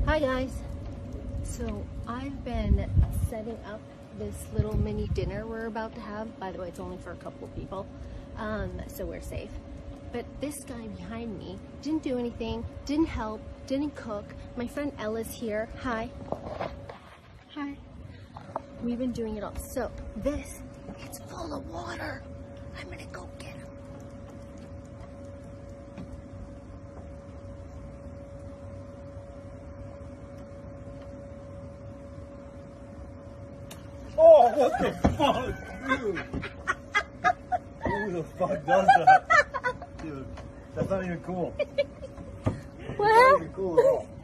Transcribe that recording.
Hi guys. So I've been setting up this little mini dinner we're about to have. By the way, it's only for a couple of people, so we're safe. But this guy behind me didn't do anything, didn't help, didn't cook. My friend Ella's here. Hi. Hi. We've been doing it all. So this, it's full of water. I'm gonna go get him. Oh, what the fuck, dude? Who the fuck does that? Dude, that's not even cool. What? That's not even cool at all.